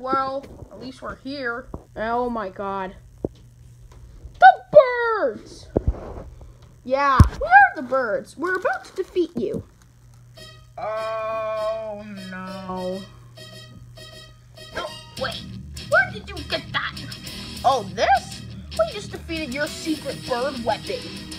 well, at least we're here. Oh my god. The birds! Yeah, we are the birds. We're about to defeat you. Oh no. No, wait. Where did you get that? Oh, this? We just defeated your secret bird weapon.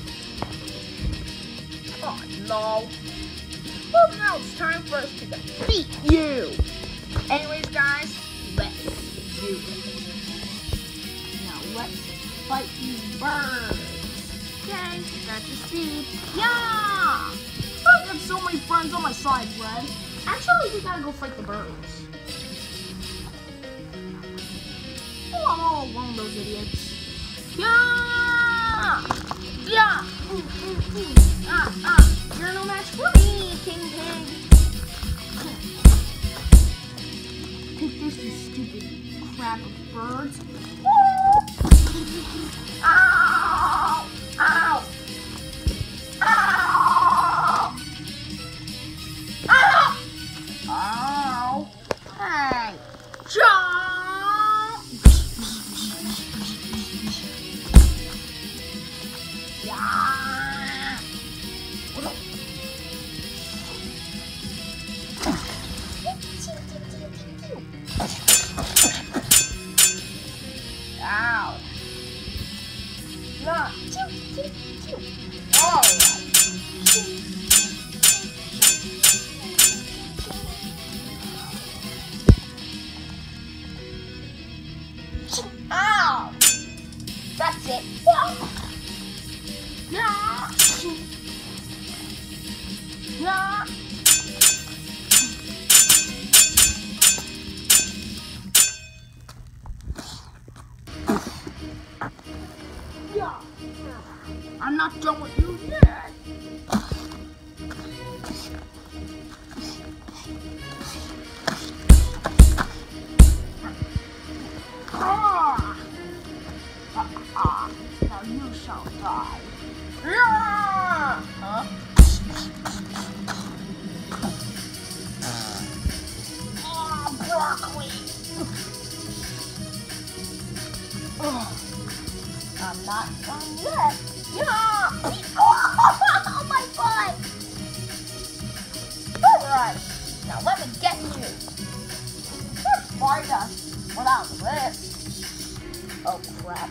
Oh no. Well, now it's time for us to defeat you. Anyways, guys, let's do it. Now let's fight these birds. Okay, that's your speed. Yeah! I have so many friends on my side, Red. Actually, we gotta go fight the birds. Oh, I'm all alone, those idiots. Yeah! Yeah! You're no match for me, King Pig. Take this, you stupid crap of birds. Ow! Ow! Ow! Ow! Ow! Hey! Jump! Yeah! Ow! Yeah! All right. Ow! That's it. Yeah. Yeah. Yeah. I'm not done with you yet. Now you shall die. Yeah! Huh? Oh, broccoli. I'm not done yet. Yeah! Oh my butt! Alright, now let me get you. Can't fight us without this. Oh crap.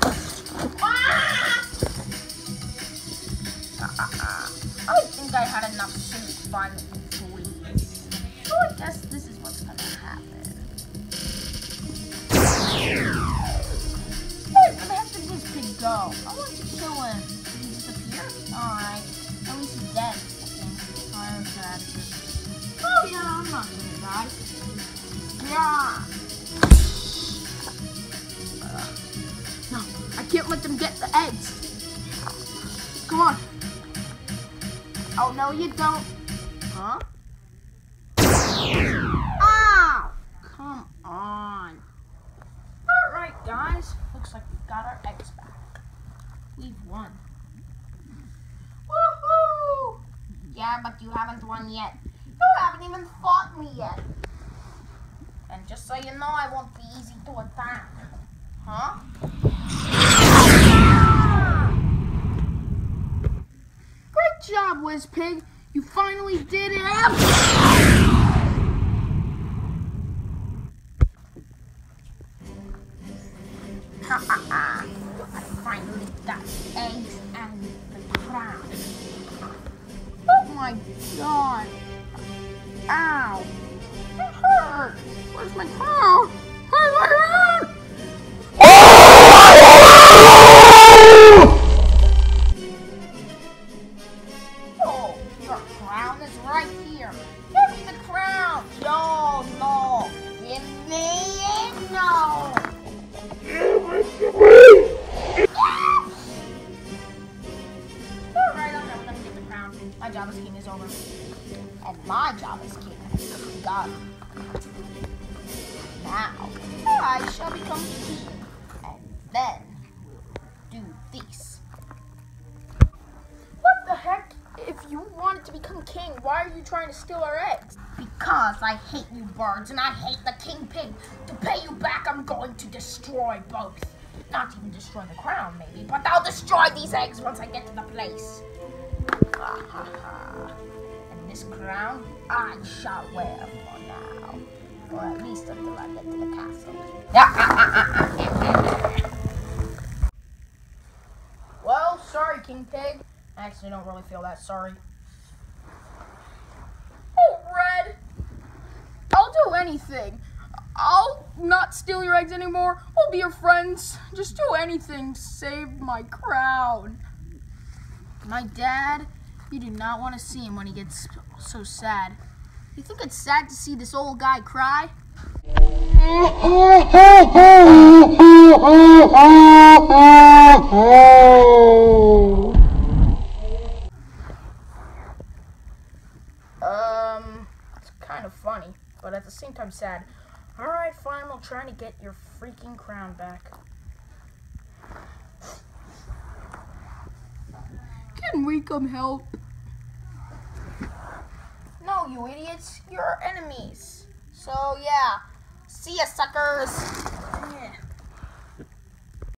Ah! I think I had enough soup finally, please. So I guess this is what's gonna happen. Wait, where the heck did this pig go? I want to kill him. Did he disappear? Alright. At least he's dead, I think. I'm sad. Oh yeah, I'm not gonna die. Yeah! No, I can't let them get the eggs. Come on. Oh, no, you don't. Huh? Ow! Come on. All right, guys. Looks like we've got our eggs back. We've won. Woohoo! Yeah, but you haven't won yet. You haven't even fought me yet. And just so you know, I won't be easy to attack. Huh? Great job, Wizpig. You finally did it. I finally got eggs and the crown. Oh my god. Ow. It hurt. Where's my crown? Where's my crown? Oh, your crown is right here. Give me the crown. No, no. Give me it. No. Alright, I'm gonna get the crown. My job as king is over. And my job as king is done. Now, I shall become king. And then we'll do this. What the heck? If if you wanted to become king, why are you trying to steal our eggs? Because I hate you birds and I hate the king pig. To pay you back, I'm going to destroy both. Not even destroy the crown, maybe, but I'll destroy these eggs once I get to the place. And this crown, I shall wear for now. Or at least until I get to the castle. Well, sorry, King Pig. I actually don't really feel that sorry. Oh, Red! I'll do anything. I'll not steal your eggs anymore. We'll be your friends. Just do anything to save my crown. My dad, you do not want to see him when he gets so sad. You think it's sad to see this old guy cry? It's kind of funny, but at the same time sad. Alright, fine, we'll try to get your freaking crown back. Can we come help? No, you idiots. You're enemies. So, yeah. See ya, suckers.